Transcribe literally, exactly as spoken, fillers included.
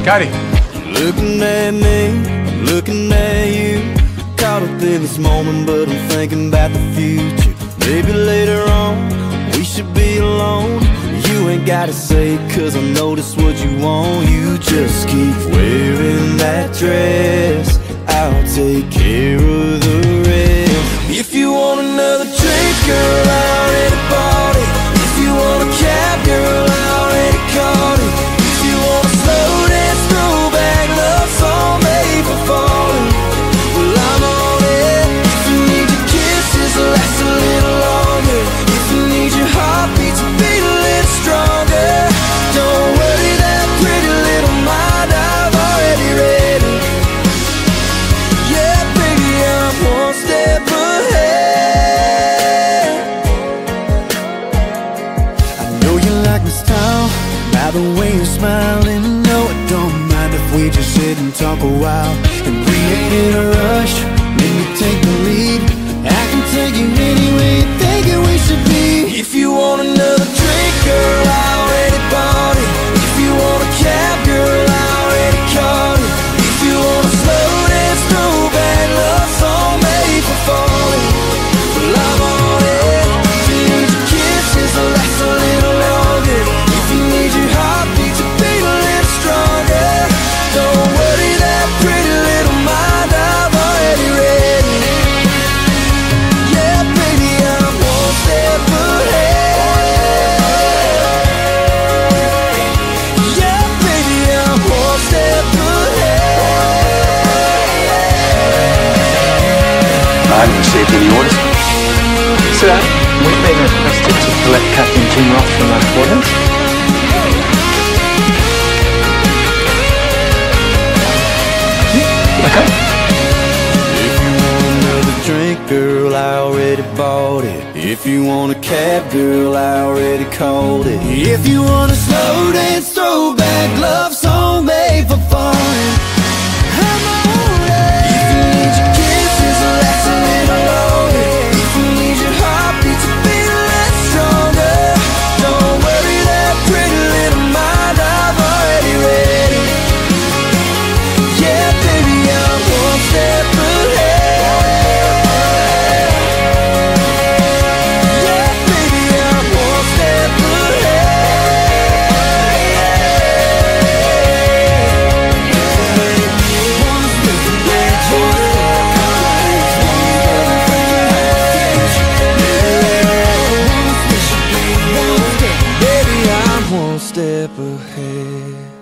Scotty. Looking at me, looking at you. Caught up in this moment, but I'm thinking about the future. Maybe later on, we should be alone. You ain't gotta say it, cause I know that's what you want. You just keep wearing that dress, I'll take care of the rest. If you want another drink, girl, I already bought it. If you want a cab, girl, I already caught it. If you want a slow dance, throwback love song made for falling, well, I'm on it. If you need your kisses to last a little longer, if you need your heartbeat to beat a little stronger, don't worry, that pretty little mind I've already read it. Yeah, baby, I'm one step ahead. I know you like my style, by the way you're smiling. No, I don't mind if we just sit and talk a while. And we ain't in a rush, let me take the lead. I can take you anywhere you thinking we should be. If you want another drink, girl, I already bought it. If you want a cab, girl, I already caught it. If you want a slow dance, throwback love song made for falling, well, I'm on it. If you need your kisses to last a little longer, if you need your heartbeat to beat a little stronger, don't worry, that pretty little mind I've already read it. Yeah, baby, I'm one step ahead. Yeah, baby, I'm one step ahead. I haven't received any orders. Sir, we've been requested to collect Captain Jim Ross from our quarters. Okay. If you want another drink, girl, I already bought it. If you want a cab, girl, I already called it. If you want a slow dance, throwback love song made for falling, I'm on it. If you need your kisses to last a little longer, if you need your heartbeat to beat a little stronger, don't worry, that pretty little mind I've already read it. Yeah, baby, I'm one step ahead. Yeah, baby, I'm one step ahead. Baby, I'm one step ahead.